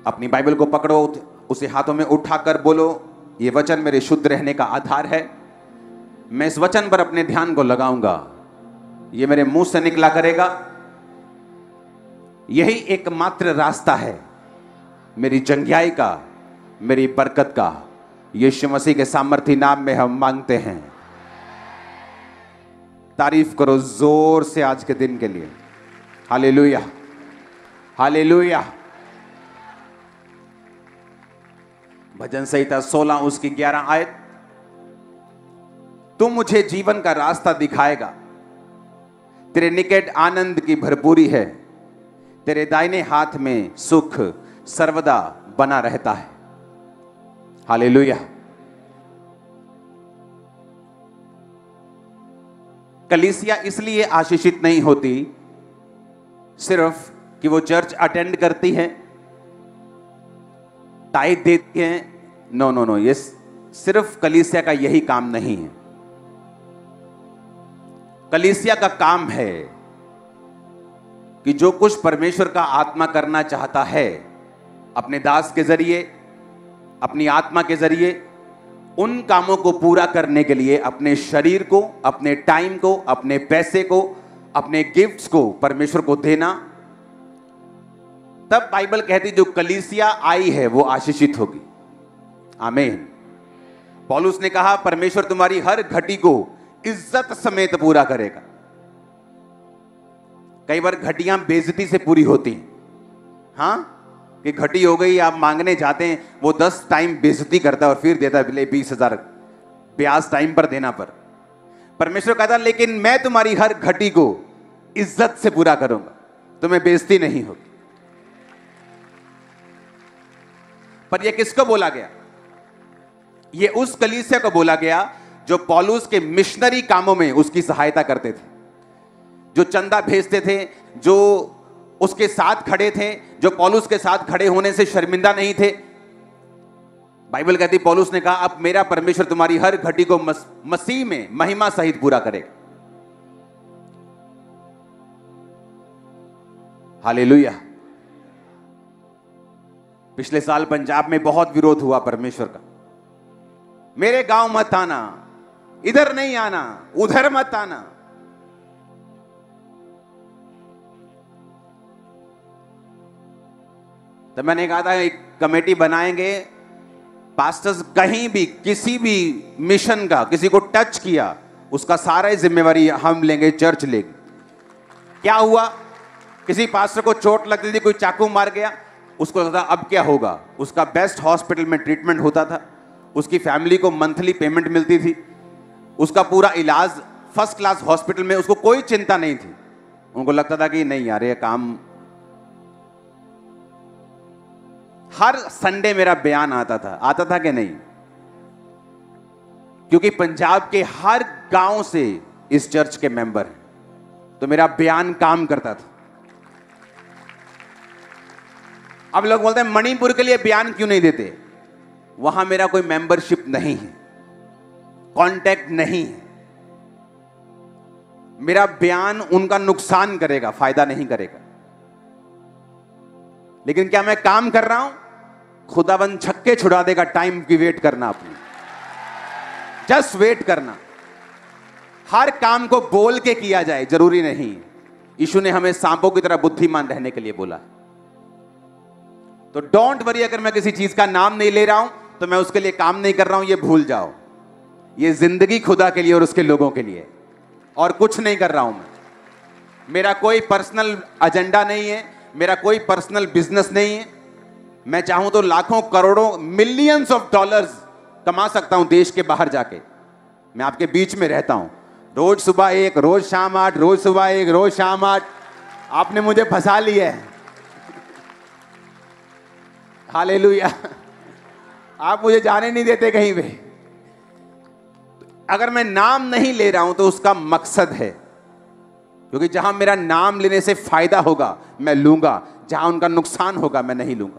अपनी बाइबल को पकड़ो, उसे हाथों में उठाकर बोलो, ये वचन मेरे शुद्ध रहने का आधार है। मैं इस वचन पर अपने ध्यान को लगाऊंगा, ये मेरे मुंह से निकला करेगा। यही एकमात्र रास्ता है मेरी जंगियाई का, मेरी बरकत का। यीशु मसीह के सामर्थी नाम में हम मांगते हैं। तारीफ करो जोर से आज के दिन के लिए। Hallelujah, hallelujah. भजन संहिता 16 उसकी 11 आयत। तू मुझे जीवन का रास्ता दिखाएगा, तेरे निकट आनंद की भरपूरी है, तेरे दाहिने हाथ में सुख सर्वदा बना रहता है। हालेलुया। कलीसिया इसलिए आशीषित नहीं होती सिर्फ कि वो चर्च अटेंड करती है, टाइट देती है। नो नो नो, ये सिर्फ कलीसिया का यही काम नहीं है। कलीसिया का काम है कि जो कुछ परमेश्वर का आत्मा करना चाहता है अपने दास के जरिए, अपनी आत्मा के जरिए, उन कामों को पूरा करने के लिए अपने शरीर को, अपने टाइम को, अपने पैसे को, अपने गिफ्ट्स को परमेश्वर को देना। तब बाइबल कहती जो कलीसिया आई है वो आशीषित होगी। आमीन। पौलुस ने कहा परमेश्वर तुम्हारी हर घटी को इज्जत समेत पूरा करेगा। कई बार घटियां बेइज्जती से पूरी होती हैं। हाँ, कि घटी हो गई, आप मांगने जाते हैं, वो 10 टाइम बेइज्जती करता है और फिर देता है 20,000 ब्याज टाइम पर देना पर। परमेश्वर कहता लेकिन मैं तुम्हारी हर घटी को इज्जत से पूरा करूंगा, तुम्हें बेइज्जती नहीं होगी। पर यह किसको बोला गया? यह उस कलीसिया को बोला गया जो पौलुस के मिशनरी कामों में उसकी सहायता करते थे, जो चंदा भेजते थे, जो उसके साथ खड़े थे, जो पौलुस के साथ खड़े होने से शर्मिंदा नहीं थे। बाइबल कहती पौलुस ने कहा अब मेरा परमेश्वर तुम्हारी हर घटी को मसीह में महिमा सहित पूरा करेगा। हालेलुया। पिछले साल पंजाब में बहुत विरोध हुआ परमेश्वर का। मेरे गांव मत आना, इधर नहीं आना, उधर मत आना। तो मैंने कहा था एक कमेटी बनाएंगे, पास्टर्स कहीं भी किसी भी मिशन का किसी को टच किया उसका सारा जिम्मेवारी हम लेंगे, चर्च लेगी। क्या हुआ? किसी पास्टर को चोट लगती थी, कोई चाकू मार गया, उसको लगता था अब क्या होगा। उसका बेस्ट हॉस्पिटल में ट्रीटमेंट होता था, उसकी फैमिली को मंथली पेमेंट मिलती थी, उसका पूरा इलाज फर्स्ट क्लास हॉस्पिटल में, उसको कोई चिंता नहीं थी। उनको लगता था कि नहीं यार ये काम। हर संडे मेरा बयान आता था कि नहीं? क्योंकि पंजाब के हर गांव से इस चर्च के मेंबर हैं, तो मेरा बयान काम करता था। अब लोग बोलते हैं मणिपुर के लिए बयान क्यों नहीं देते? वहां मेरा कोई मेंबरशिप नहीं है, कांटेक्ट नहीं है। मेरा बयान उनका नुकसान करेगा, फायदा नहीं करेगा। लेकिन क्या मैं काम कर रहा हूं? खुदाबंद छक्के छुड़ा देगा। टाइम की वेट करना, अपनी जस्ट वेट करना। हर काम को बोल के किया जाए जरूरी नहीं। यीशु ने हमें सांपों की तरह बुद्धिमान रहने के लिए बोला। तो डोंट वरी, अगर मैं किसी चीज का नाम नहीं ले रहा हूं तो मैं उसके लिए काम नहीं कर रहा हूं, ये भूल जाओ। ये जिंदगी खुदा के लिए और उसके लोगों के लिए, और कुछ नहीं कर रहा हूं मैं। मेरा कोई पर्सनल एजेंडा नहीं है, मेरा कोई पर्सनल बिजनेस नहीं है। मैं चाहूं तो लाखों करोड़ों मिलियंस ऑफ डॉलर्स कमा सकता हूं देश के बाहर जाके। मैं आपके बीच में रहता हूं, रोज सुबह 1, रोज शाम 8, रोज सुबह 1, रोज शाम 8। आपने मुझे फंसा लिया है। हालेलुया। आप मुझे जाने नहीं देते कहीं पे। अगर मैं नाम नहीं ले रहा हूं तो उसका मकसद है, क्योंकि जहां मेरा नाम लेने से फायदा होगा मैं लूंगा, जहां उनका नुकसान होगा मैं नहीं लूंगा।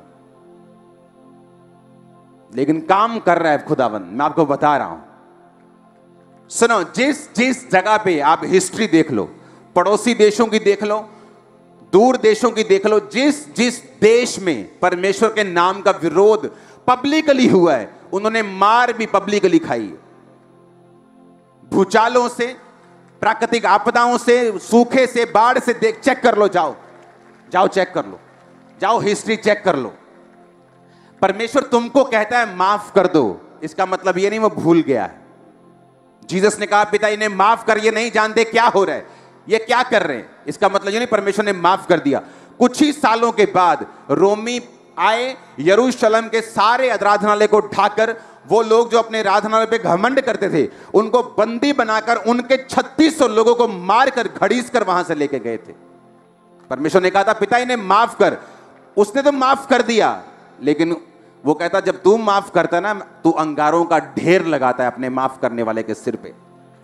लेकिन काम कर रहा है खुदावंद, मैं आपको बता रहा हूं। सुनो, जिस जिस जगह पे आप हिस्ट्री देख लो, पड़ोसी देशों की देख लो, दूर देशों की देख लो, जिस जिस देश में परमेश्वर के नाम का विरोध पब्लिकली हुआ है, उन्होंने मार भी पब्लिकली खाई है। भूचालों से, प्राकृतिक आपदाओं से, सूखे से, बाढ़ से, देख चेक कर लो, जाओ जाओ चेक कर लो, जाओ हिस्ट्री चेक कर लो। परमेश्वर तुमको कहता है माफ कर दो, इसका मतलब ये नहीं वो भूल गया है। जीसस ने कहा पिता इन्हें माफ कर, ये नहीं जानते क्या हो रहा है, ये क्या कर रहे हैं। इसका मतलब ये नहीं परमेश्वर ने माफ कर दिया। कुछ ही सालों के बाद रोमी आए, यरूशलेम के सारे आराधनालय को ढाकर, वो लोग जो अपने आराधनालय पे घमंड करते थे उनको बंदी बनाकर उनके 3600 लोगों को मारकर घड़ीस कर वहां से लेके गए थे। परमेश्वर ने कहा था पिता इन्हें माफ कर, उसने तो माफ कर दिया, लेकिन वो कहता जब तू माफ करता ना, तू अंगारों का ढेर लगाता है अपने माफ करने वाले के सिर पे।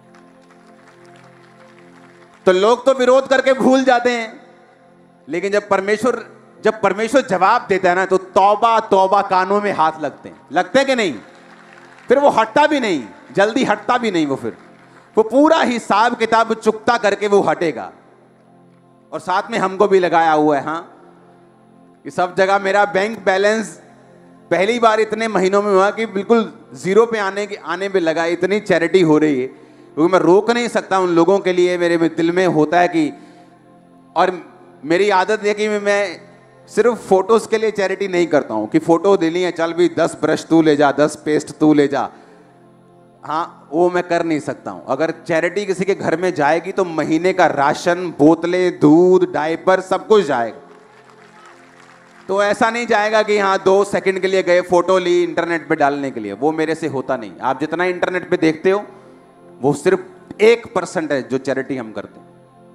तो लोग तो विरोध करके भूल जाते हैं, लेकिन जब परमेश्वर जवाब देता है ना, तो तौबा तौबा कानों में हाथ लगते हैं कि नहीं। फिर वो हटता भी नहीं, जल्दी हटता भी नहीं, वो पूरा हिसाब किताब चुकता करके वो हटेगा। और साथ में हमको भी लगाया हुआ है, हाँ, कि सब जगह मेरा बैंक बैलेंस पहली बार इतने महीनों में हुआ कि बिल्कुल जीरो पे आने पे लगा। इतनी चैरिटी हो रही है, क्योंकि मैं रोक नहीं सकता उन लोगों के लिए। मेरे दिल में होता है कि, और मेरी आदत है कि मैं सिर्फ फोटोज के लिए चैरिटी नहीं करता हूं कि फोटो देनी है, चल भी 10 ब्रश तू ले जा, 10 पेस्ट तू ले जा। हाँ, वो मैं कर नहीं सकता हूं। अगर चैरिटी किसी के घर में जाएगी तो महीने का राशन, बोतलें, दूध, डायपर सब कुछ जाएगा। तो ऐसा नहीं जाएगा कि हाँ 2 सेकंड के लिए गए, फोटो ली इंटरनेट पे डालने के लिए। वो मेरे से होता नहीं। आप जितना इंटरनेट पे देखते हो वो सिर्फ 1% है जो चैरिटी हम करते हैं।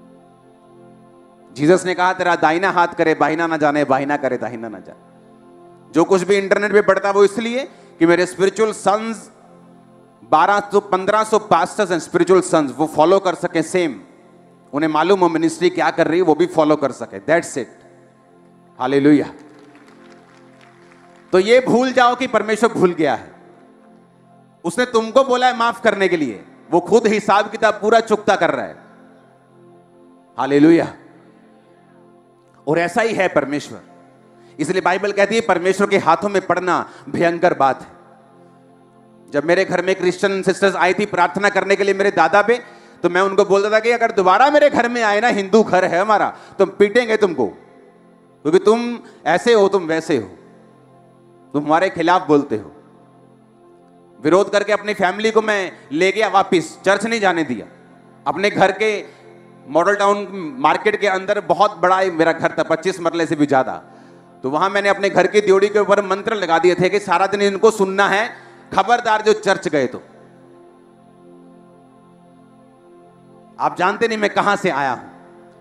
जीसस ने कहा तेरा दाहिना हाथ करे बाहिना ना जाने, बाहिना करे दाहिना ना जाने। जो कुछ भी इंटरनेट पे पढ़ता है वो इसलिए कि मेरे spiritual sons 1200-1500 pastors and spiritual sons वो फॉलो कर सके सेम, उन्हें मालूम हो मिनिस्ट्री क्या कर रही है, वो भी फॉलो कर सके। That's it. हालेलुया। तो ये भूल जाओ कि परमेश्वर भूल गया है। उसने तुमको बोला है माफ करने के लिए, वो खुद हिसाब किताब पूरा चुकता कर रहा है। हालेलुया। और ऐसा ही है परमेश्वर। इसलिए बाइबल कहती है परमेश्वर के हाथों में पड़ना भयंकर बात है। जब मेरे घर में क्रिश्चियन सिस्टर्स आई थी प्रार्थना करने के लिए मेरे दादा पे, तो मैं उनको बोलता था कि अगर दोबारा मेरे घर में आए ना, हिंदू घर है हमारा, तो पीटेंगे तुमको, क्योंकि तुम ऐसे हो, तुम वैसे हो, तुम हमारे खिलाफ बोलते हो। विरोध करके अपनी फैमिली को मैं ले गया वापिस, चर्च नहीं जाने दिया। अपने घर के मॉडल टाउन मार्केट के अंदर बहुत बड़ा मेरा घर था, 25 मरले से भी ज्यादा। तो वहां मैंने अपने घर की ड्योढ़ी के ऊपर मंत्र लगा दिए थे कि सारा दिन इनको सुनना है, खबरदार जो चर्च गए तो। आप जानते नहीं मैं कहां से आया हूं,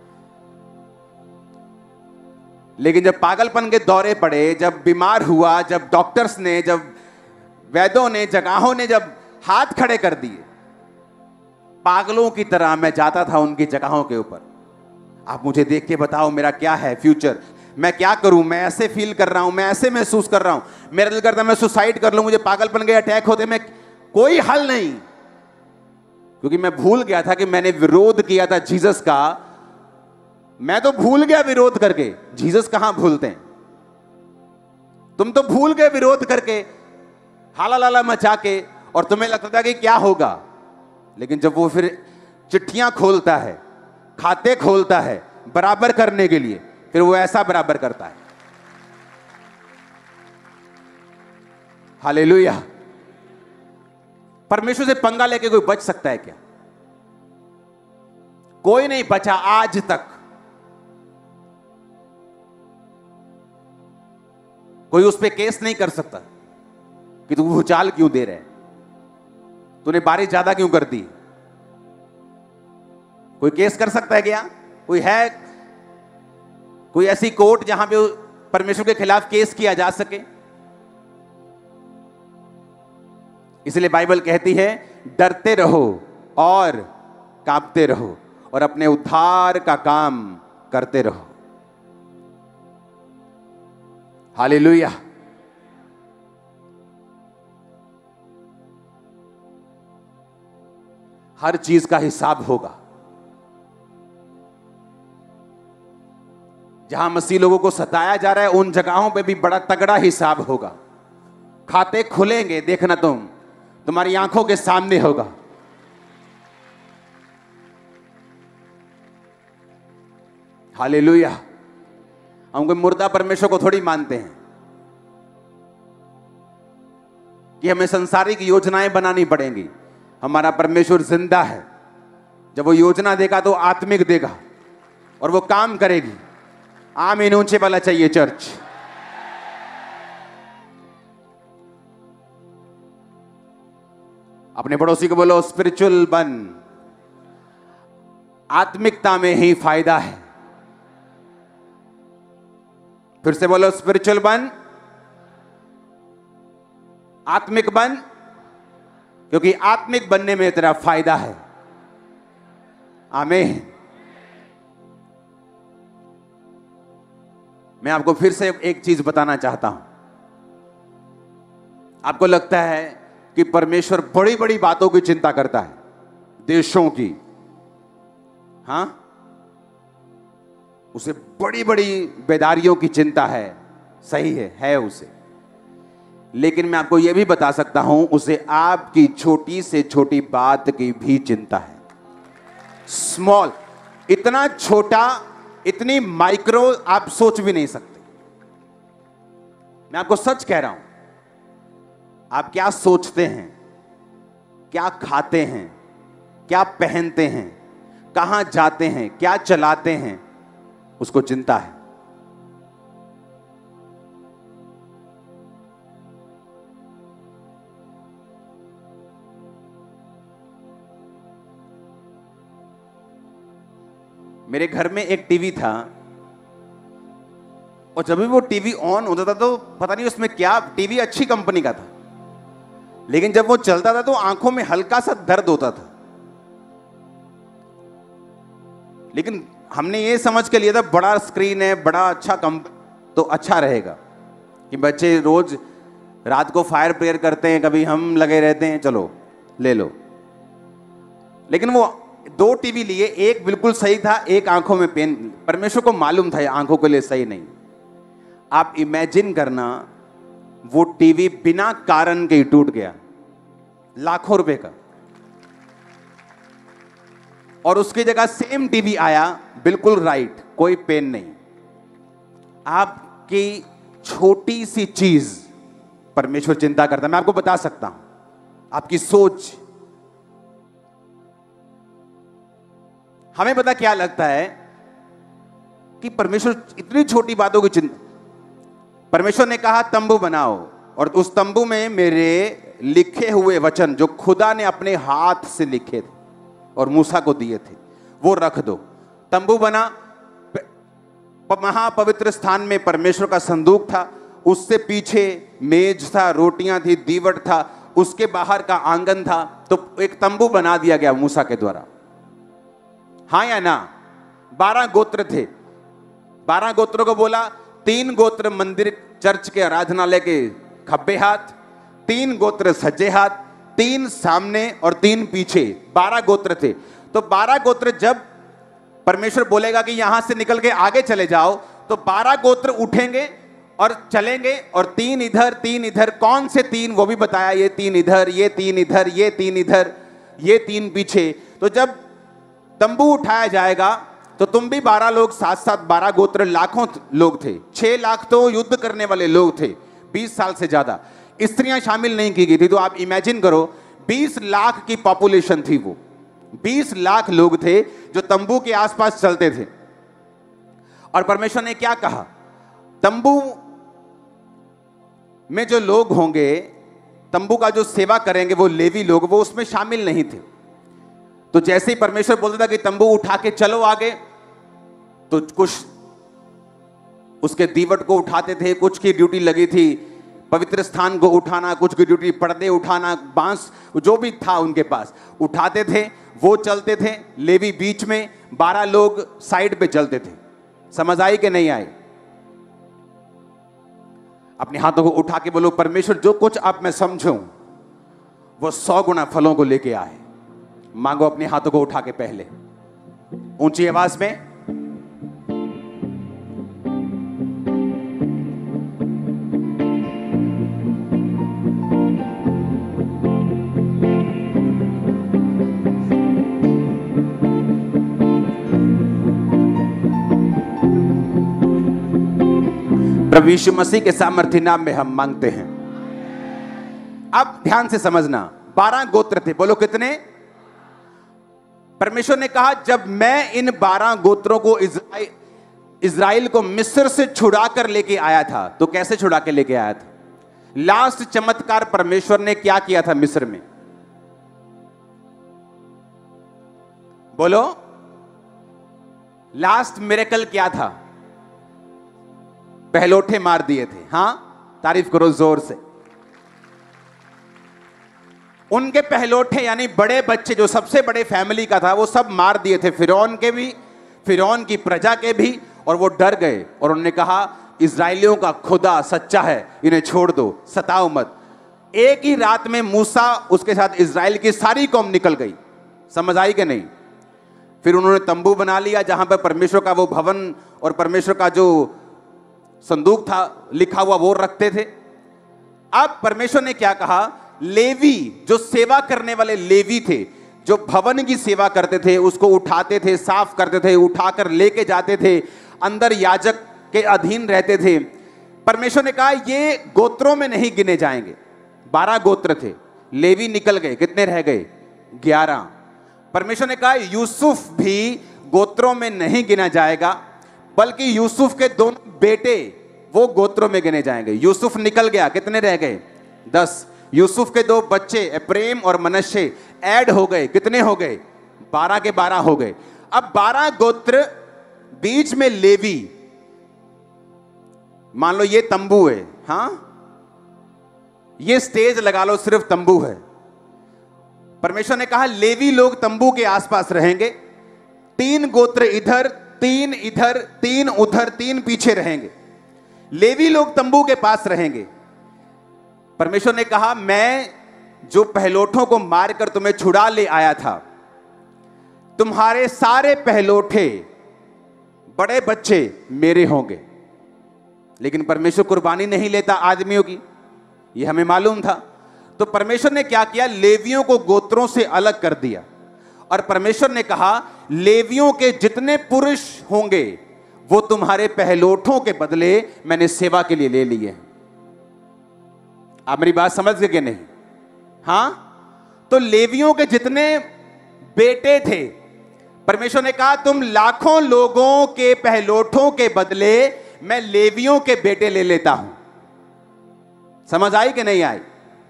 लेकिन जब पागलपन के दौरे पड़े, जब बीमार हुआ, जब डॉक्टर्स ने, जब वैद्यों ने, जगहों ने जब हाथ खड़े कर दिए, पागलों की तरह मैं जाता था उनकी जगहों के ऊपर। आप मुझे देख के बताओ मेरा क्या है फ्यूचर, मैं क्या करूं, मैं ऐसे फील कर रहा हूं, मैं ऐसे महसूस कर रहा हूं, मेरा दिल करता मैं सुसाइड कर लूं, मुझे पागलपन के अटैक होते, मैं कोई हल नहीं। क्योंकि मैं भूल गया था कि मैंने विरोध किया था जीसस का। मैं तो भूल गया विरोध करके, जीसस कहां भूलते हैं। तुम तो भूल गए विरोध करके, हाला लाला मचा के, और तुम्हें लगता था कि क्या होगा। लेकिन जब वो फिर चिट्ठियां खोलता है, खाते खोलता है बराबर करने के लिए, फिर वो ऐसा बराबर करता है। हालेलुया। परमेश्वर से पंगा लेके कोई बच सकता है क्या? कोई नहीं बचा आज तक। कोई उस पर केस नहीं कर सकता कि तू भूचाल क्यों दे रहे है, तूने बारिश ज्यादा क्यों कर दी। कोई केस कर सकता है क्या? कोई है कोई ऐसी कोर्ट जहां पे परमेश्वर के खिलाफ केस किया जा सके? इसलिए बाइबल कहती है डरते रहो और कांपते रहो और अपने उद्धार का काम करते रहो। हालेलुया। हर चीज का हिसाब होगा। जहां मसीह लोगों को सताया जा रहा है उन जगहों पे भी बड़ा तगड़ा हिसाब होगा। खाते खुलेंगे, देखना तुम्हारी आंखों के सामने होगा। हालेलुया। हम कोई मुर्दा परमेश्वर को थोड़ी मानते हैं कि हमें सांसारिक योजनाएं बनानी पड़ेंगी। हमारा परमेश्वर जिंदा है। जब वो योजना देगा तो आत्मिक देगा और वो काम करेगी। आमीन ऊंचे वाला चाहिए चर्च। अपने पड़ोसी को बोलो स्पिरिचुअल बन, आत्मिकता में ही फायदा है। फिर से बोलो स्पिरिचुअल बन, आत्मिक बन, क्योंकि आत्मिक बनने में तेरा फायदा है। आमीन। मैं आपको फिर से एक चीज बताना चाहता हूं। आपको लगता है कि परमेश्वर बड़ी बड़ी बातों की चिंता करता है, देशों की। हां, उसे बड़ी बड़ी बेदारियों की चिंता है, सही है उसे। लेकिन मैं आपको यह भी बता सकता हूं, उसे आपकी छोटी से छोटी बात की भी चिंता है। स्मॉल, इतना छोटा, इतनी माइक्रो आप सोच भी नहीं सकते। मैं आपको सच कह रहा हूं, आप क्या सोचते हैं, क्या खाते हैं, क्या पहनते हैं, कहां जाते हैं, क्या चलाते हैं, उसको चिंता है। मेरे घर में एक टीवी था और जब भी वो टीवी ऑन होता था तो पता नहीं उसमें क्या, टीवी अच्छी कंपनी का था, लेकिन जब वो चलता था तो आंखों में हल्का सा दर्द होता था। लेकिन हमने ये समझ के लिया था बड़ा स्क्रीन है, बड़ा अच्छा तो अच्छा रहेगा, कि बच्चे रोज रात को फायर प्रेयर करते हैं, कभी हम लगे रहते हैं, चलो ले लो। लेकिन वो 2 टीवी लिए, एक बिल्कुल सही था, एक आंखों में पेन। परमेश्वर को मालूम था ये आंखों के लिए सही नहीं। आप इमेजिन करना, वो टीवी बिना कारण के ही टूट गया, लाखों रुपए का, और उसकी जगह सेम टीवी आया, बिल्कुल राइट, कोई पेन नहीं। आपकी छोटी सी चीज परमेश्वर चिंता करता है। मैं आपको बता सकता हूं, आपकी सोच। हमें पता क्या लगता है कि परमेश्वर इतनी छोटी बातों की चिंता। परमेश्वर ने कहा तंबू बनाओ, और उस तंबू में मेरे लिखे हुए वचन जो खुदा ने अपने हाथ से लिखे थे और मूसा को दिए थे, वो रख दो। तंबू बना। महापवित्र स्थान में परमेश्वर का संदूक था, उससे पीछे मेज था, रोटियां थी, दीवट था, उसके बाहर का आंगन था। तो एक तंबू बना दिया गया मूसा के द्वारा। हाँ या ना? 12 गोत्र थे। 12 गोत्रों को बोला, 3 गोत्र मंदिर चर्च के आराधनालय के खब्बे हाथ, 3 गोत्र सज्जे हाथ, 3 सामने और 3 पीछे। 12 गोत्र थे। तो 12 गोत्र जब परमेश्वर बोलेगा कि यहां से निकल के आगे चले जाओ, तो 12 गोत्र उठेंगे और चलेंगे, और 3 इधर 3 इधर। कौन से 3 वो भी बताया, ये 3 इधर, ये 3 इधर, ये 3 इधर, ये 3 पीछे। तो जब तंबू उठाया जाएगा तो तुम भी 12 लोग साथ साथ, 12 गोत्र, लाखों लोग थे। 6 लाख तो युद्ध करने वाले लोग थे, 20 साल से ज्यादा। स्त्रियां शामिल नहीं की गई थी। तो आप इमेजिन करो, 20 लाख की पॉपुलेशन थी। वो 20 लाख लोग थे जो तंबू के आसपास चलते थे। और परमेश्वर ने क्या कहा, तंबू में जो लोग होंगे, तंबू का जो सेवा करेंगे, वो लेवी लोग, वो उसमें शामिल नहीं थे। तो जैसे ही परमेश्वर बोलता था कि तंबू उठा के चलो आगे, तो कुछ उसके दीवट को उठाते थे, कुछ की ड्यूटी लगी थी पवित्र स्थान को उठाना, कुछ की ड्यूटी पर्दे उठाना, बांस जो भी था उनके पास उठाते थे, वो चलते थे। लेवी बीच में, 12 लोग साइड पे चलते थे। समझ आई कि नहीं आई? अपने हाथों को उठा के बोलो, परमेश्वर जो कुछ आप मैं समझूं वो 100 गुना फलों को लेके आए। मांगो अपने हाथों को उठा के, पहले ऊंची आवाज में। प्रभु यीशु मसीह के सामर्थ्य नाम में हम मांगते हैं। अब ध्यान से समझना, 12 गोत्र थे, बोलो कितने? परमेश्वर ने कहा जब मैं इन 12 गोत्रों को इज़राइल को मिस्र से छुड़ा कर लेके आया था, तो कैसे छुड़ा के लेके आया था? लास्ट चमत्कार परमेश्वर ने क्या किया था मिस्र में? बोलो, लास्ट मिरेकल क्या था? पहलोठे मार दिए थे। हां, तारीफ करो जोर से। उनके पहलोठे यानी बड़े बच्चे, जो सबसे बड़े फैमिली का था, वो सब मार दिए थे, फिरौन के भी, फिरौन की प्रजा के भी। और वो डर गए और उन्होंने कहा इजराइलियों का खुदा सच्चा है, इन्हें छोड़ दो, सताओ मत। एक ही रात में मूसा, उसके साथ इजराइल की सारी कौम निकल गई। समझ आई कि नहीं? फिर उन्होंने तंबू बना लिया जहां पर परमेश्वर का वो भवन और परमेश्वर का जो संदूक था लिखा हुआ वो रखते थे। अब परमेश्वर ने क्या कहा? लेवी, जो सेवा करने वाले लेवी थे, जो भवन की सेवा करते थे, उसको उठाते थे, साफ करते थे, उठाकर लेके जाते थे, अंदर याजक के अधीन रहते थे। परमेश्वर ने कहा ये गोत्रों में नहीं गिने जाएंगे। 12 गोत्र थे, लेवी निकल गए, कितने रह गए? 11। परमेश्वर ने कहा यूसुफ भी गोत्रों में नहीं गिना जाएगा, बल्कि यूसुफ के दोनों बेटे वो गोत्रों में गिने जाएंगे। यूसुफ निकल गया, कितने रह गए? 10। यूसुफ के 2 बच्चे एप्रेम और मनश्शे ऐड हो गए, कितने हो गए? 12 के 12 हो गए। अब 12 गोत्र, बीच में लेवी। मान लो ये तंबू है, हां, ये स्टेज लगा लो, सिर्फ तंबू है। परमेश्वर ने कहा लेवी लोग तंबू के आसपास रहेंगे। 3 गोत्र इधर, 3 इधर, 3 उधर, 3 पीछे रहेंगे। लेवी लोग तंबू के पास रहेंगे। परमेश्वर ने कहा मैं जो पहलोठों को मारकर तुम्हें छुड़ा ले आया था, तुम्हारे सारे पहलोठे बड़े बच्चे मेरे होंगे। लेकिन परमेश्वर कुर्बानी नहीं लेता आदमियों की, यह हमें मालूम था। तो परमेश्वर ने क्या किया? लेवियों को गोत्रों से अलग कर दिया। और परमेश्वर ने कहा लेवियों के जितने पुरुष होंगे वो तुम्हारे पहलोठों के बदले मैंने सेवा के लिए ले लिए हैं। आप मेरी बात समझ गए कि नहीं? हां, तो लेवियों के जितने बेटे थे, परमेश्वर ने कहा तुम लाखों लोगों के पहलोठों के बदले मैं लेवियों के बेटे ले लेता हूं। समझ आई कि नहीं आई?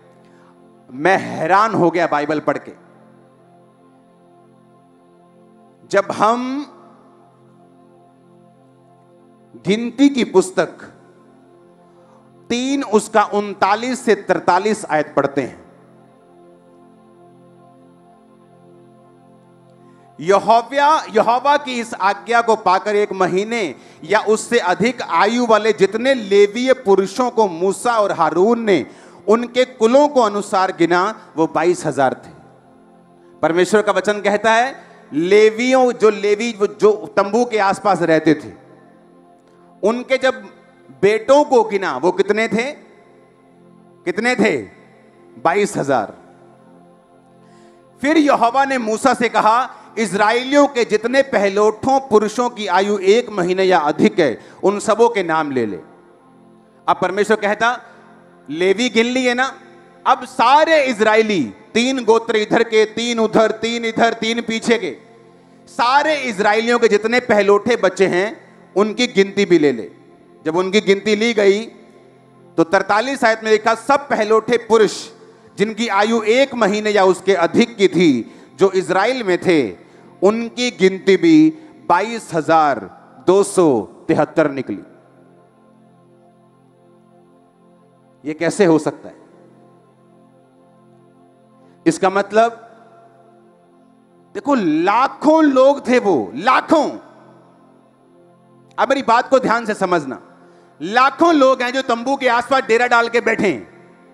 मैं हैरान हो गया बाइबल पढ़ के। जब हम गिनती की पुस्तक 3 उसका 39 से 43 आयत पढ़ते हैं, यहोवा की इस आज्ञा को पाकर 1 महीने या उससे अधिक आयु वाले जितने लेवीय पुरुषों को मूसा और हारून ने उनके कुलों को अनुसार गिना, वो 22,000 थे। परमेश्वर का वचन कहता है लेवियों, जो लेवी जो तंबू के आसपास रहते थे, उनके जब बेटों को गिना वो कितने थे? कितने थे? 22,000। फिर यहोवा ने मूसा से कहा इजराइलियों के जितने पहलोठों पुरुषों की आयु 1 महीने या अधिक है उन सबों के नाम ले ले। अब परमेश्वर कहता लेवी गिन लिए ना, अब सारे इजराइली, 3 गोत्र इधर के, 3 उधर, 3 इधर, 3 पीछे के, सारे इजराइलियों के जितने पहलोठे बच्चे हैं उनकी गिनती भी ले ले। जब उनकी गिनती ली गई तो 43 आयत में लिखा सब पहलोठे पुरुष जिनकी आयु 1 महीने या उसके अधिक की थी जो इजराइल में थे, उनकी गिनती भी 22,273 निकली। यह कैसे हो सकता है? इसका मतलब देखो लाखों लोग थे, वो लाखों। अब मेरी बात को ध्यान से समझना, लाखों लोग हैं जो तंबू के आसपास डेरा डाल के बैठे हैं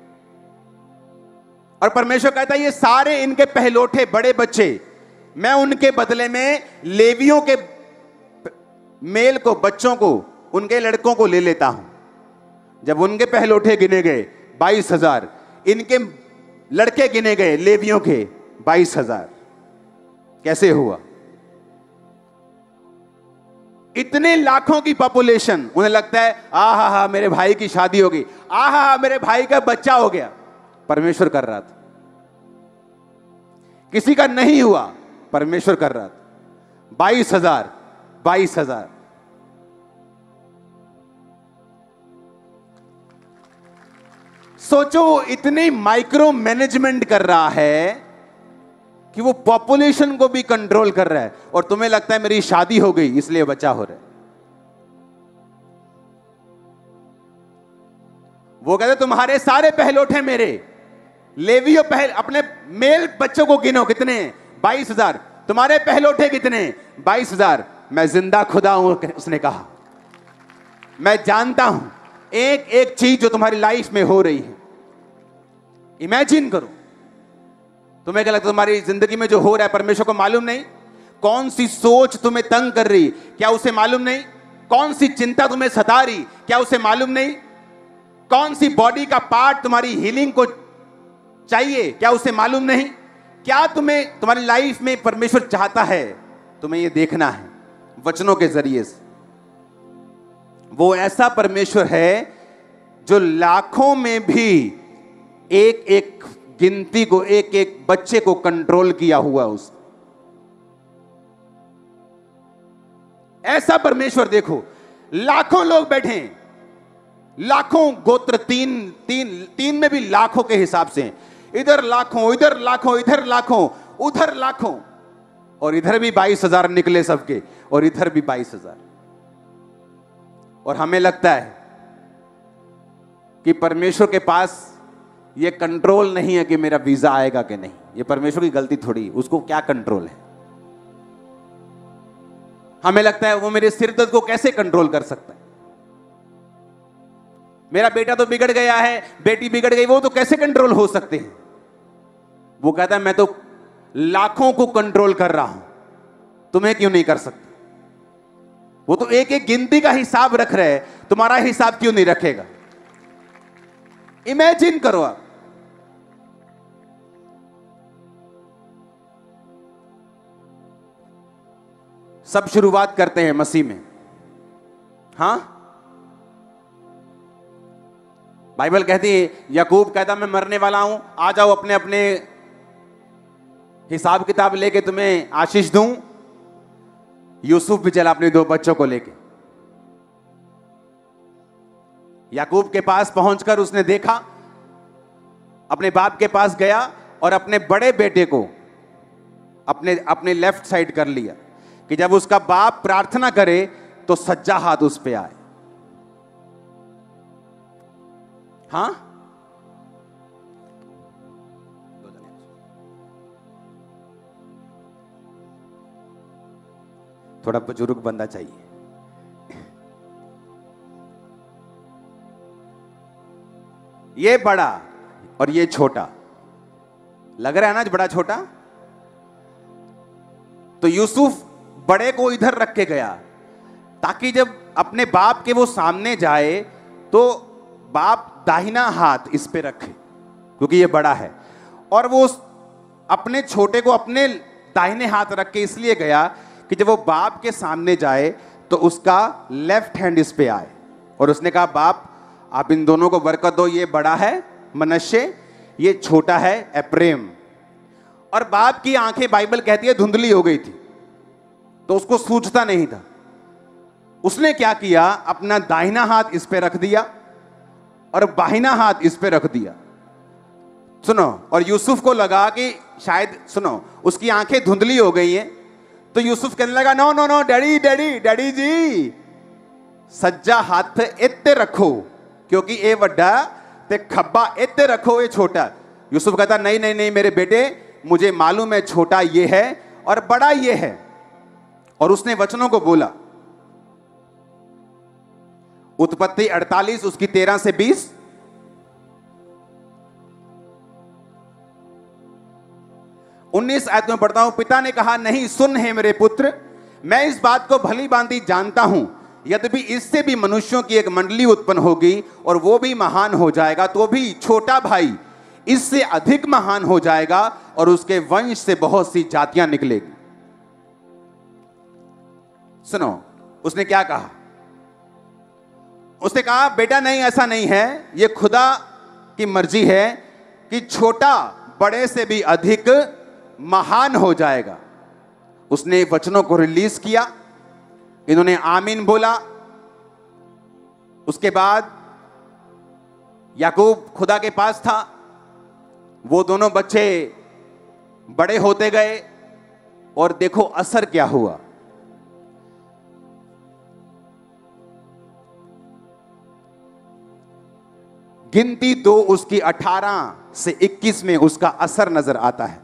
और परमेश्वर कहता है ये सारे इनके पहलोठे बड़े बच्चे मैं उनके बदले में लेवियों के मेल को, बच्चों को, उनके लड़कों को ले लेता हूं। जब उनके पहलोठे गिने गए 22,000, इनके लड़के गिने गए लेवियों के 22,000। कैसे हुआ? इतने लाखों की पॉपुलेशन, उन्हें लगता है आहा हा मेरे भाई की शादी हो गई, आहा हा मेरे भाई का बच्चा हो गया। परमेश्वर कर रहा था। किसी का नहीं हुआ, परमेश्वर कर रहा था। 22,000 सोचो, इतनी माइक्रो मैनेजमेंट कर रहा है कि वो पॉपुलेशन को भी कंट्रोल कर रहा है, और तुम्हें लगता है मेरी शादी हो गई इसलिए बच्चा हो रहा है। वो कहते तुम्हारे सारे पहलौठे मेरे, लेवियो अपने मेल बच्चों को गिनो, कितने हैं? 22,000। तुम्हारे पहलौठे कितने? 22,000। मैं जिंदा खुदा हूं, उसने कहा। मैं जानता हूं एक एक चीज जो तुम्हारी लाइफ में हो रही है। इमेजिन करो, तुम्हें क्या लगता है तुम्हारी जिंदगी में जो हो रहा है परमेश्वर को मालूम नहीं? कौन सी सोच तुम्हें तंग कर रही, क्या उसे मालूम नहीं? कौन सी चिंता तुम्हें सता रही, क्या उसे मालूम नहीं? कौन सी बॉडी का पार्ट तुम्हारी हीलिंग को चाहिए, क्या उसे मालूम नहीं? क्या तुम्हें तुम्हारी लाइफ में परमेश्वर चाहता है? तुम्हें यह देखना है वचनों के जरिए से। वो ऐसा परमेश्वर है जो लाखों में भी एक एक गिनती को, एक एक बच्चे को कंट्रोल किया हुआ उस ऐसा परमेश्वर। देखो, लाखों लोग बैठे हैं, लाखों गोत्र, तीन में भी लाखों के हिसाब से, इधर लाखों, इधर लाखों, इधर लाखों, उधर लाखों, और इधर भी 22,000 निकले सबके, और इधर भी 22,000। और हमें लगता है कि परमेश्वर के पास ये कंट्रोल नहीं है कि मेरा वीजा आएगा कि नहीं। ये परमेश्वर की गलती थोड़ी, उसको क्या कंट्रोल है? हमें लगता है वो मेरे सिर दर्द को कैसे कंट्रोल कर सकता है? मेरा बेटा तो बिगड़ गया है, बेटी बिगड़ गई, वो तो कैसे कंट्रोल हो सकते हैं? वो कहता है मैं तो लाखों को कंट्रोल कर रहा हूं, तुम्हें क्यों नहीं कर सकता? वो तो एक एक गिनती का हिसाब रख रहे हैं, तुम्हारा हिसाब क्यों नहीं रखेगा? इमेजिन करो आप, सब शुरुआत करते हैं मसीह में। हां, बाइबल कहती है, याकूब कहता मैं मरने वाला हूं, आ जाओ अपने अपने हिसाब किताब लेके तुम्हें आशीष दूं। यूसुफ भी चला अपने 2 बच्चों को लेके। याकूब के पास पहुंचकर उसने देखा, अपने बाप के पास गया और अपने बड़े बेटे को अपने लेफ्ट साइड कर लिया कि जब उसका बाप प्रार्थना करे तो सज्जा हाथ उस पे आए। हां, थोड़ा बुजुर्ग बंदा चाहिए। ये बड़ा और ये छोटा लग रहा है ना, बड़ा छोटा। तो यूसुफ बड़े को इधर रख के गया ताकि जब अपने बाप के वो सामने जाए तो बाप दाहिना हाथ इस पे रखे, क्योंकि ये बड़ा है। और वो अपने छोटे को अपने दाहिने हाथ रख के इसलिए गया कि जब वो बाप के सामने जाए तो उसका लेफ्ट हैंड इस पे आए। और उसने कहा बाप आप इन दोनों को बरकत दो, ये बड़ा है मनश्शे, ये छोटा है एप्रेम। और बाप की आंखें बाइबल कहती है धुंधली हो गई थी, तो उसको सूझता नहीं था। उसने क्या किया, अपना दाहिना हाथ इस पे रख दिया और बाहिना हाथ इस पे रख दिया। सुनो, और यूसुफ को लगा कि शायद, सुनो, उसकी आंखें धुंधली हो गई हैं, तो यूसुफ कहने लगा no no no daddy daddy daddy ji, सज्जा हाथ इत्ते रखो, क्योंकि ये वड्डा ते खब्बा इत्ते रखो, ये छोटा। यूसुफ कहता नहीं नहीं नहीं मेरे बेटे, मुझे मालूम है छोटा ये है और बड़ा ये है। और उसने वचनों को बोला, उत्पत्ति 48 उसकी 13 से 20, उन्नीस आयत में पढ़ता हूं। पिता ने कहा नहीं, सुन है मेरे पुत्र, मैं इस बात को भली भांति जानता हूं, यद्यपि इससे भी मनुष्यों की एक मंडली उत्पन्न होगी और वो भी महान हो जाएगा, तो भी छोटा भाई इससे अधिक महान हो जाएगा और उसके वंश से बहुत सी जातियां निकलेगी। सुनो, उसने क्या कहा? उसने कहा बेटा नहीं, ऐसा नहीं है, यह खुदा की मर्जी है कि छोटा बड़े से भी अधिक महान हो जाएगा। उसने वचनों को रिलीज किया, इन्होंने आमीन बोला। उसके बाद याकूब खुदा के पास था, वो दोनों बच्चे बड़े होते गए और देखो असर क्या हुआ। गिनती 2 उसकी 18 से 21 में उसका असर नजर आता है।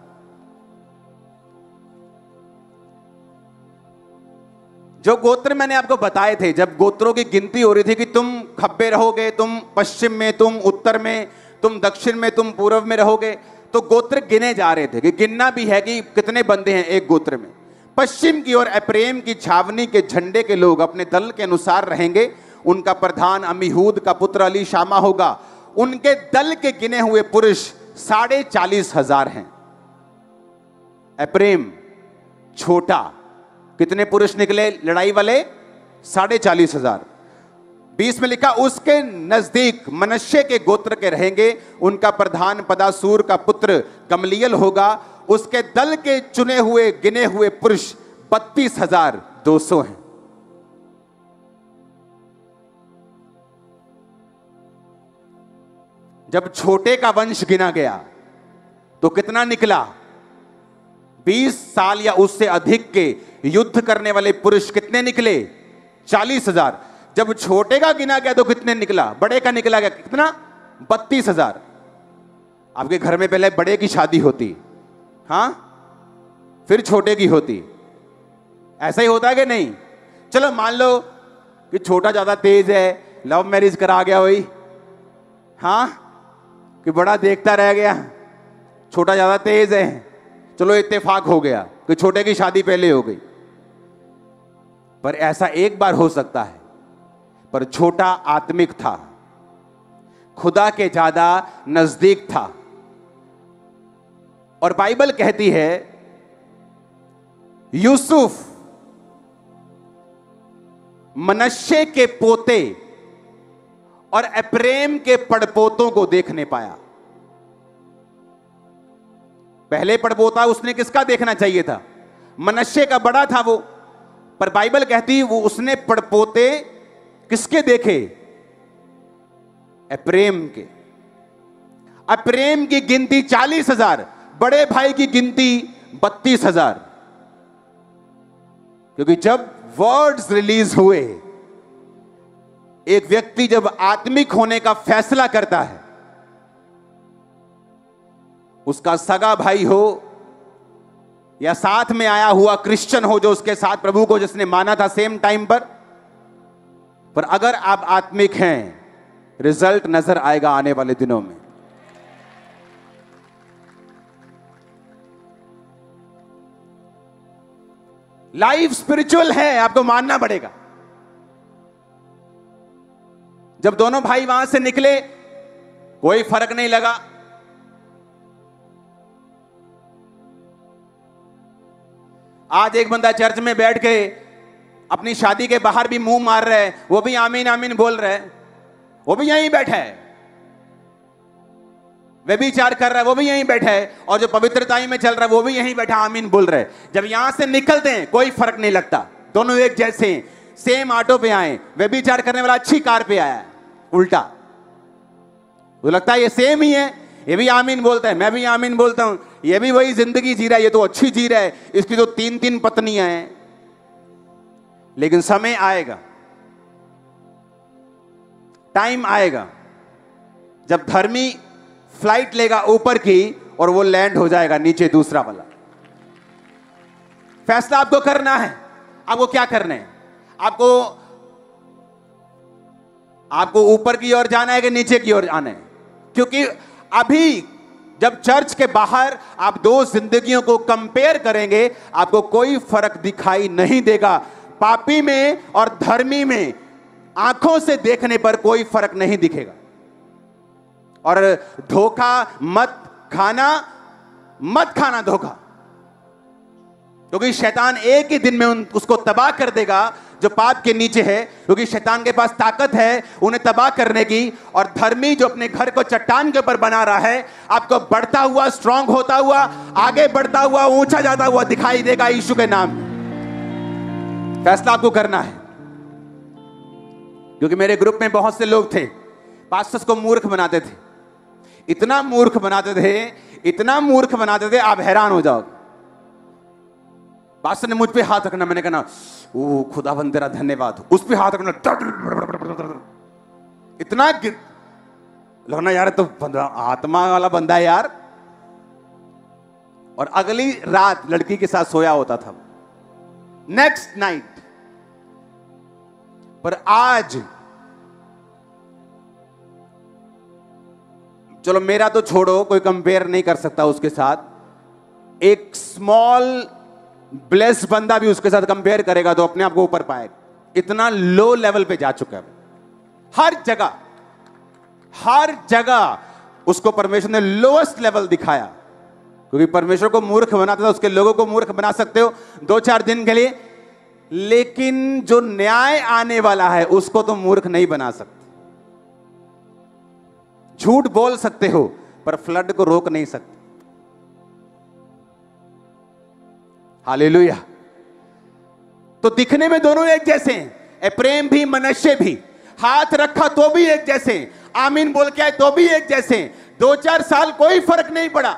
जो गोत्र मैंने आपको बताए थे, जब गोत्रों की गिनती हो रही थी कि तुम खब्बे रहोगे, तुम पश्चिम में, तुम उत्तर में, तुम दक्षिण में, तुम पूर्व में रहोगे, तो गोत्र गिने जा रहे थे कि गिनना भी है कि कितने बंदे हैं एक गोत्र में। पश्चिम की ओर एप्रेम की छावनी के झंडे के लोग अपने दल के अनुसार रहेंगे। उनका प्रधान अमीहूद का पुत्र अली शामा होगा। उनके दल के गिने हुए पुरुष 40,500 हैं। एप्रेम छोटा, कितने पुरुष निकले लड़ाई वाले? 40,500। 20 में लिखा उसके नजदीक मनश्शे के गोत्र के रहेंगे। उनका प्रधान पदासूर का पुत्र गमलीएल होगा। उसके दल के चुने हुए गिने हुए पुरुष 32,200 हैं। जब छोटे का वंश गिना गया तो कितना निकला? 20 साल या उससे अधिक के युद्ध करने वाले पुरुष कितने निकले? 40,000। जब छोटे का गिना गया तो कितने निकला? बड़े का निकला गया कितना? 32,000। आपके घर में पहले बड़े की शादी होती, हां, फिर छोटे की होती। ऐसा ही होता है कि नहीं? चलो मान लो कि छोटा ज्यादा तेज है, लव मैरिज करा गया वही, हां, कि बड़ा देखता रह गया, छोटा ज्यादा तेज है, चलो इत्तेफाक हो गया कि छोटे की शादी पहले हो गई। पर ऐसा एक बार हो सकता है, पर छोटा आत्मिक था, खुदा के ज्यादा नजदीक था। और बाइबल कहती है यूसुफ मनश्शे के पोते और एप्रेम के पड़पोतों को देखने पाया। पहले पड़पोता उसने किसका देखना चाहिए था? मनश्शे का बड़ा था वो, पर बाइबल कहती वो उसने पड़पोते किसके देखे? एप्रेम के। एप्रेम की गिनती 40,000, बड़े भाई की गिनती 32,000। क्योंकि जब वर्ड्स रिलीज हुए, एक व्यक्ति जब आत्मिक होने का फैसला करता है, उसका सगा भाई हो या साथ में आया हुआ क्रिश्चियन हो जो उसके साथ प्रभु को जिसने माना था सेम टाइम पर अगर आप आत्मिक हैं, रिजल्ट नजर आएगा आने वाले दिनों में। लाइफ स्पिरिचुअल है, आपको मानना पड़ेगा। जब दोनों भाई वहां से निकले कोई फर्क नहीं लगा। आज एक बंदा चर्च में बैठ के अपनी शादी के बाहर भी मुंह मार रहा है, वो भी आमीन आमीन बोल रहा है, वो भी यहीं बैठा है। व्यभिचार कर रहा है, वो भी यहीं बैठा है। और जो पवित्रताई में चल रहा है, वो भी यहीं बैठा आमीन बोल रहा है। जब यहां से निकलते हैं कोई फर्क नहीं लगता, दोनों एक जैसे हैं। सेम ऑटो पे आए, व्यभिचार करने वाला अच्छी कार पे आया, उल्टा तो लगता है ये सेम ही है। ये भी आमीन बोलता है, मैं भी आमीन बोलता हूं, ये भी वही जिंदगी जी रहा है, ये तो अच्छी जी रहा है, इसकी तो 3-3 पत्नियां हैं। लेकिन समय आएगा, टाइम आएगा जब धर्मी फ्लाइट लेगा ऊपर की और वो लैंड हो जाएगा नीचे दूसरा वाला। फैसला आपको करना है। आपको क्या करना है? आपको ऊपर की ओर जाना है कि नीचे की ओर जाना है? क्योंकि अभी जब चर्च के बाहर आप दो जिंदगियों को कंपेयर करेंगे, आपको कोई फर्क दिखाई नहीं देगा। पापी में और धर्मी में आंखों से देखने पर कोई फर्क नहीं दिखेगा। और धोखा मत खाना धोखा। क्योंकि शैतान एक ही दिन में उसको तबाह कर देगा जो पाप के नीचे है, क्योंकि शैतान के पास ताकत है उन्हें तबाह करने की। और धर्मी जो अपने घर को चट्टान के ऊपर बना रहा है, आपको बढ़ता हुआ, स्ट्रांग होता हुआ, आगे बढ़ता हुआ, ऊंचा जाता हुआ दिखाई देगा यीशु के नाम में। फैसला आपको करना है। क्योंकि मेरे ग्रुप में बहुत से लोग थे, पास्टर्स को मूर्ख बनाते थे, इतना मूर्ख बनाते थे, इतना मूर्ख बनाते थे, आप हैरान हो जाओगे। पास्टर ने मुझ पे हाथ रखना, मैंने कहा ओ खुदावंद तेरा धन्यवाद, उस पे हाथ रखना, इतना लगना यार तो आत्मा वाला बंदा है यार। और अगली रात लड़की के साथ सोया होता था, नेक्स्ट नाइट। पर आज चलो मेरा तो छोड़ो, कोई कंपेयर नहीं कर सकता उसके साथ। एक स्मॉल ब्लेस बंदा भी उसके साथ कंपेयर करेगा तो अपने आप को ऊपर पाएगा। इतना लो लेवल पे जा चुका है। हर जगह उसको परमेश्वर ने लोएस्ट लेवल दिखाया। क्योंकि परमेश्वर को मूर्ख बनाता था, उसके लोगों को मूर्ख बना सकते हो 2-4 दिन के लिए, लेकिन जो न्याय आने वाला है उसको तो मूर्ख नहीं बना सकते। झूठ बोल सकते हो पर फ्लड को रोक नहीं सकते। हालेलुया। तो दिखने में दोनों एक जैसे हैं, एप्रेम भी मनश्शे भी। हाथ रखा तो भी एक जैसे, आमीन बोल के आए तो भी एक जैसे। 2-4 साल कोई फर्क नहीं पड़ा।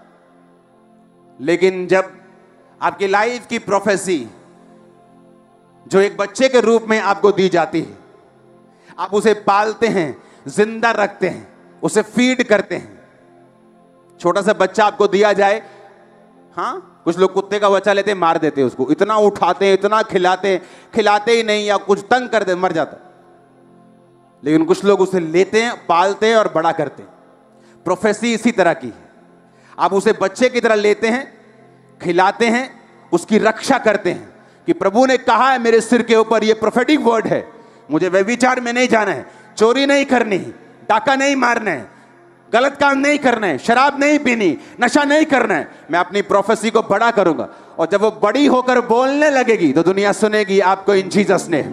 लेकिन जब आपकी लाइफ की प्रोफेसी जो एक बच्चे के रूप में आपको दी जाती है, आप उसे पालते हैं, जिंदा रखते हैं, उसे फीड करते हैं। छोटा सा बच्चा आपको दिया जाए, हाँ कुछ लोग कुत्ते का बच्चा लेते मार देते हैं उसको, इतना उठाते हैं, इतना खिलाते ही नहीं, या कुछ तंग कर दे मर जाता। लेकिन कुछ लोग उसे लेते हैं, पालते हैं और बड़ा करते हैं। प्रोफेसी इसी तरह की है। आप उसे बच्चे की तरह लेते हैं, खिलाते हैं, उसकी रक्षा करते हैं कि प्रभु ने कहा है मेरे सिर के ऊपर, ये प्रोफेटिक वर्ड है, मुझे व्यभिचार में नहीं जाना है, चोरी नहीं करनी, डाका नहीं मारना है, गलत काम नहीं करना है, शराब नहीं पीनी, नशा नहीं करना है। मैं अपनी प्रोफेसी को बड़ा करूंगा। और जब वो बड़ी होकर बोलने लगेगी तो दुनिया सुनेगी आपको इन जीसस ने।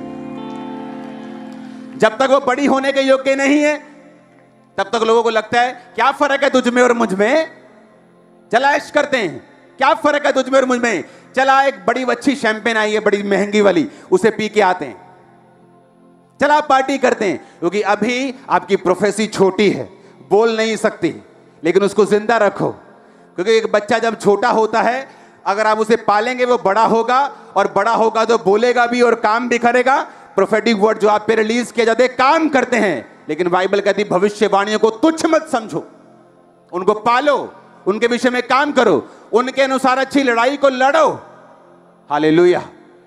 जब तक वो बड़ी होने के योग्य नहीं है तब तक लोगों को लगता है क्या फर्क है तुझ में और मुझ में, चला ऐश करते हैं, क्या फर्क है तुझ में और मुझ में, चला एक बड़ी अच्छी शैंपेन आई है बड़ी महंगी वाली, उसे पी के आते हैं, चला पार्टी करते हैं। क्योंकि अभी आपकी प्रोफेसी छोटी है, बोल नहीं सकती, लेकिन उसको जिंदा रखो। क्योंकि एक बच्चा जब छोटा होता है, अगर आप उसे पालेंगे वो बड़ा होगा, और बड़ा होगा तो बोलेगा भी और काम भी करेगा। प्रोफेटिक वर्ड जो आप पे रिलीज किए जाते काम करते हैं, लेकिन बाइबल कहती भविष्यवाणियों को तुच्छ मत समझो, उनको पालो, उनके विषय में काम करो, उनके अनुसार अच्छी लड़ाई को लड़ो। हालेलुया।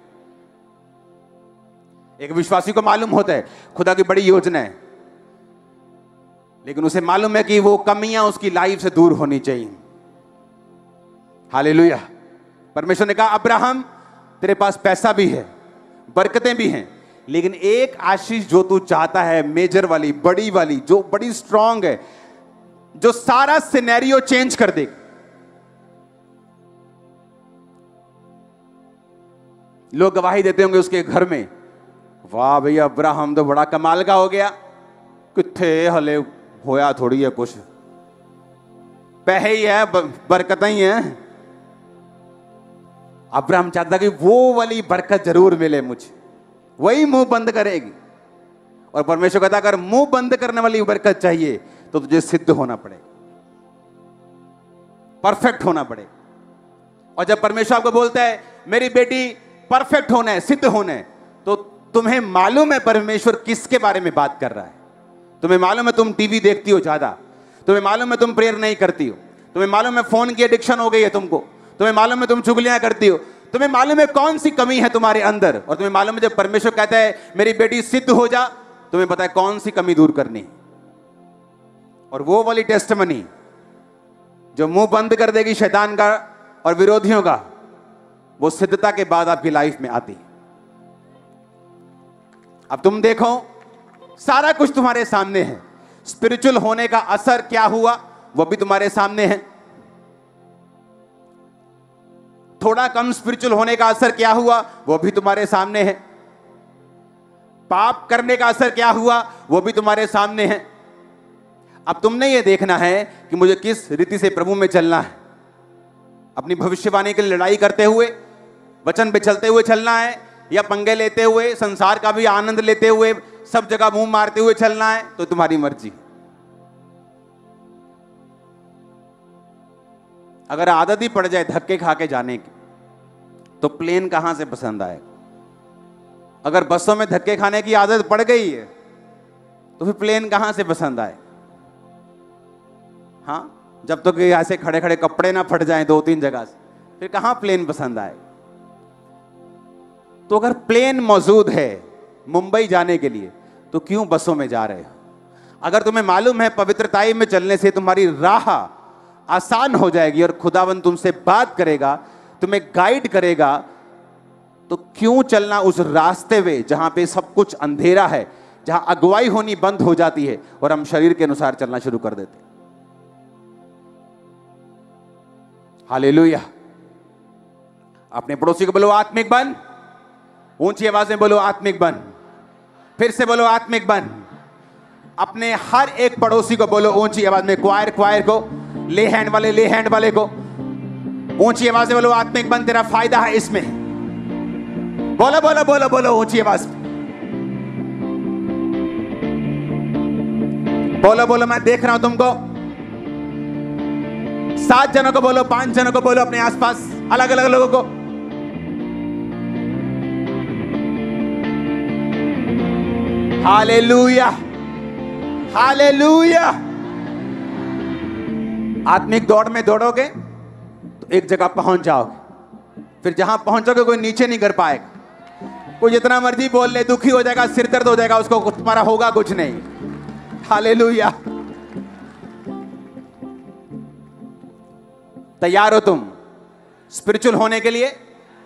एक विश्वासी को मालूम होता है खुदा की बड़ी योजना है, लेकिन उसे मालूम है कि वो कमियां उसकी लाइफ से दूर होनी चाहिए। हालेलुया। परमेश्वर ने कहा अब्राहम तेरे पास पैसा भी है, बरकतें भी हैं, लेकिन एक आशीष जो तू चाहता है, मेजर वाली, बड़ी वाली, जो बड़ी स्ट्रांग है, जो सारा सिनेरियो चेंज कर देगा। लोग गवाही देते होंगे उसके घर में, वाह भैया अब्राहम तो बड़ा कमाल का हो गया, किथे हले होया थोड़ी है कुछ, पैसे ही है, बरकतें ही है। अब्राहम चाहता कि वो वाली बरकत जरूर मिले मुझे, वही मुंह बंद करेगी। और परमेश्वर कहता अगर मुंह बंद करने वाली बरकत चाहिए तो तुझे सिद्ध होना पड़ेगा, परफेक्ट होना पड़ेगा। और जब परमेश्वर आपको बोलता है मेरी बेटी परफेक्ट होना है, सिद्ध होना है, तो तुम्हें मालूम है परमेश्वर किसके बारे में बात कर रहा है। तुम्हें मालूम है तुम टीवी देखती हो ज्यादा, तुम्हें मालूम है तुम प्रेयर नहीं करती हो, तुम्हें मालूम है फोन की एडिक्शन हो गई है तुमको, तुम्हें मालूम है तुम चुगलियां करती हो, तुम्हें मालूम है कौन सी कमी है तुम्हारे अंदर, और तुम्हें मालूम है जब परमेश्वर कहता है मेरी बेटी सिद्ध हो जा, तुम्हें पता है कौन सी कमी दूर करनी है। और वो वाली टेस्टमनी जो मुंह बंद कर देगी शैतान का और विरोधियों का, वो सिद्धता के बाद आपकी लाइफ में आती है। अब तुम देखो सारा कुछ तुम्हारे सामने है, स्पिरिचुअल होने का असर क्या हुआ वो भी तुम्हारे सामने है। थोड़ा कम स्पिरिचुअल होने का असर क्या हुआ वो भी तुम्हारे सामने है। पाप करने का असर क्या हुआ वो भी तुम्हारे सामने है। अब तुमने ये देखना है कि मुझे किस रीति से प्रभु में चलना है। अपनी भविष्यवाणी के लिए लड़ाई करते हुए, वचन पे चलते हुए चलना है, या पंगे लेते हुए, संसार का भी आनंद लेते हुए, सब जगह मुंह मारते हुए चलना है, तो तुम्हारी मर्जी। अगर आदत ही पड़ जाए धक्के खा के जाने की, तो प्लेन कहां से पसंद आएगा। अगर बसों में धक्के खाने की आदत पड़ गई है तो फिर प्लेन कहां से पसंद आए। हाँ, जब तक ऐसे खड़े खड़े कपड़े ना फट जाएं 2-3 जगह से, फिर कहां प्लेन पसंद आए। तो अगर प्लेन मौजूद है मुंबई जाने के लिए, तो क्यों बसों में जा रहे हो। अगर तुम्हें मालूम है पवित्रताई में चलने से तुम्हारी राह आसान हो जाएगी और खुदावन तुमसे बात करेगा, तुम्हें गाइड करेगा, तो क्यों चलना उस रास्ते में जहां पे सब कुछ अंधेरा है, जहां अगुवाई होनी बंद हो जाती है और हम शरीर के अनुसार चलना शुरू कर देते हैं। हालेलुया। अपने पड़ोसी को बोलो आत्मिक बन। ऊंची आवाज में बोलो आत्मिक बन। फिर से बोलो आत्मिक बन। अपने हर एक पड़ोसी को बोलो ऊंची आवाज में, क्वायर को, ले हैंड वाले को ऊंची आवाज में बोलो आत्मिक बन, तेरा फायदा है इसमें। बोलो बोलो बोलो बोलो ऊंची आवाज में बोलो बोलो। मैं देख रहा हूं तुमको। 7 जनों को बोलो, 5 जनों को बोलो, अपने आसपास अलग अलग लोगों को। Hallelujah, hallelujah. आत्मिक दौड़ में दौड़ोगे तो एक जगह पहुंच जाओगे, फिर जहां पहुंचोगे कोई नीचे नहीं कर पाएगा। कोई जितना मर्जी बोल ले, दुखी हो जाएगा, सिर दर्द हो जाएगा, उसको तुम्हारा होगा कुछ नहीं। हालेलुया। तैयार हो तुम स्पिरिचुअल होने के लिए?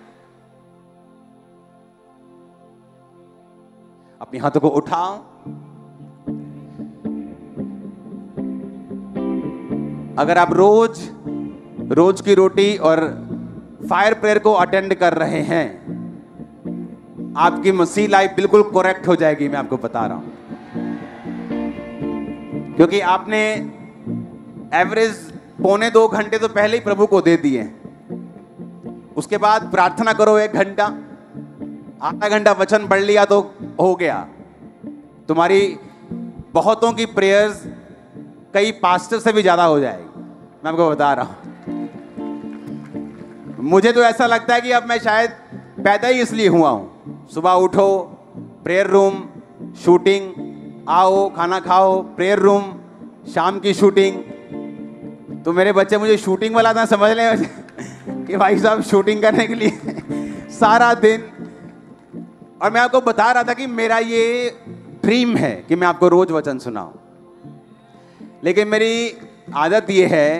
अपने हाथों को उठाओ। अगर आप रोज की रोटी और फायर प्रेयर को अटेंड कर रहे हैं, आपकी मसीह लाइफ बिल्कुल करेक्ट हो जाएगी। मैं आपको बता रहा हूं, क्योंकि आपने एवरेज 1.25 घंटे तो पहले ही प्रभु को दे दिए। उसके बाद प्रार्थना करो 1 घंटा, आधा घंटा वचन पढ़ लिया तो हो गया। तुम्हारी बहुतों की प्रेयर्स कई पास्टर से भी ज्यादा हो जाएगी। मैं आपको बता रहा हूं। मुझे तो ऐसा लगता है कि अब मैं शायद पैदा ही इसलिए हुआ हूं। सुबह उठो, प्रेयर रूम, शूटिंग, आओ खाना खाओ, प्रेयर रूम, शाम की शूटिंग। तो मेरे बच्चे मुझे शूटिंग वाला ना समझ लें कि भाई साहब शूटिंग करने के लिए सारा दिन। और मैं आपको बता रहा था कि मेरा ये ड्रीम है कि मैं आपको रोज वचन सुनाऊं, लेकिन मेरी आदत ये है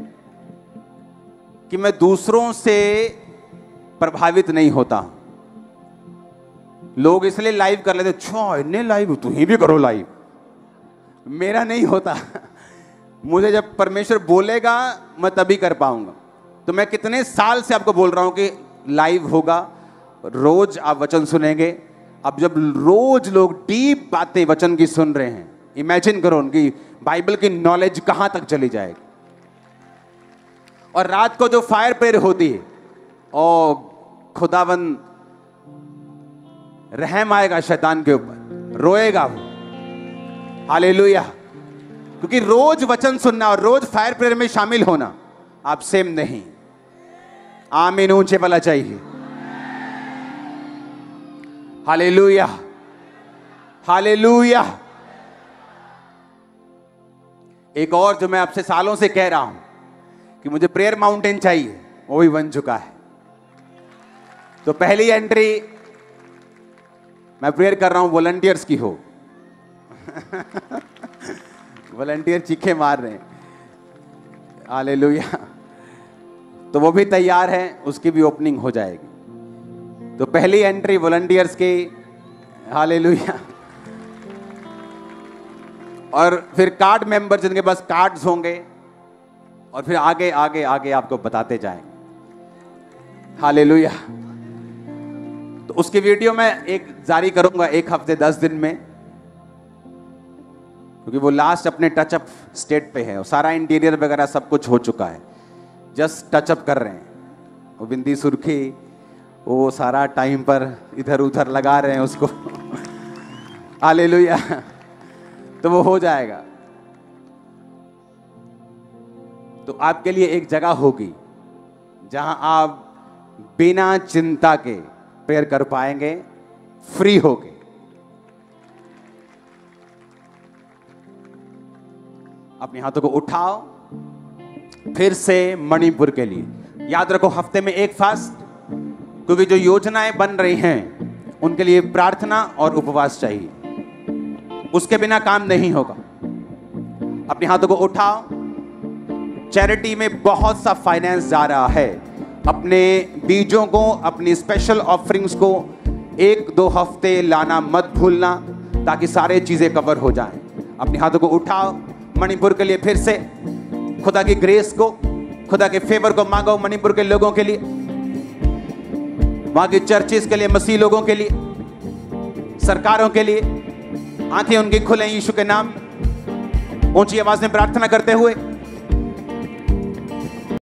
कि मैं दूसरों से प्रभावित नहीं होता। लोग इसलिए लाइव कर लेते, अच्छा इन्हें लाइव, तू ही भी करो लाइव। मेरा नहीं होता। मुझे जब परमेश्वर बोलेगा मैं तभी कर पाऊंगा। तो मैं कितने साल से आपको बोल रहा हूं कि लाइव होगा, रोज आप वचन सुनेंगे। अब जब रोज लोग डीप बातें वचन की सुन रहे हैं, इमेजिन करो उनकी बाइबल की नॉलेज कहां तक चली जाएगी। और रात को जो फायर प्रेयर होती है, ओ खुदावन रहम आएगा शैतान के ऊपर, रोएगा वो। हालेलुया। क्योंकि रोज वचन सुनना और रोज फायर प्रेयर में शामिल होना आप सेम नहीं। आमीन ऊंचे वाला चाहिए। Hallelujah, hallelujah. एक और जो मैं आपसे सालों से कह रहा हूं कि मुझे प्रेयर माउंटेन चाहिए, वो भी बन चुका है। तो पहली एंट्री मैं प्रेयर कर रहा हूं वॉलंटियर्स की हो। वॉलंटियर चीखे मार रहे हैं। हालेलुया। तो वो भी तैयार है, उसकी भी ओपनिंग हो जाएगी। तो पहली एंट्री वॉलंटियर्स की। हालेलुया। और फिर कार्ड मेंबर जिनके पास कार्ड्स होंगे, और फिर आगे आगे आगे आपको बताते जाएंगे। हालेलुया। तो उसकी वीडियो मैं एक जारी करूंगा 1 हफ्ते 10 दिन में, क्योंकि वो लास्ट अपने टचअप स्टेट पे है और सारा इंटीरियर वगैरह सब कुछ हो चुका है, जस्ट टचअप कर रहे हैं। वो बिंदी सुर्खी वो सारा टाइम पर इधर उधर लगा रहे हैं उसको हालेलुया। तो वो हो जाएगा। तो आपके लिए एक जगह होगी जहां आप बिना चिंता के प्रेयर कर पाएंगे, फ्री होके। अपने हाथों को उठाओ, फिर से मणिपुर के लिए याद रखो, हफ्ते में 1 फास्ट, क्योंकि जो योजनाएं बन रही हैं उनके लिए प्रार्थना और उपवास चाहिए, उसके बिना काम नहीं होगा। अपने हाथों को उठाओ। चैरिटी में बहुत सा फाइनेंस जा रहा है। अपने बीजों को, अपनी स्पेशल ऑफरिंग्स को 1-2 हफ्ते लाना मत भूलना, ताकि सारे चीजें कवर हो जाएं। अपने हाथों को उठाओ, मणिपुर के लिए फिर से खुदा की ग्रेस को, खुदा के फेवर को मांगो। मणिपुर के लोगों के लिए, वहां की चर्चेस के लिए, मसीह लोगों के लिए, सरकारों के लिए। आंखें उनकी खुले यीशु के नाम, ऊंची आवाज में प्रार्थना करते हुए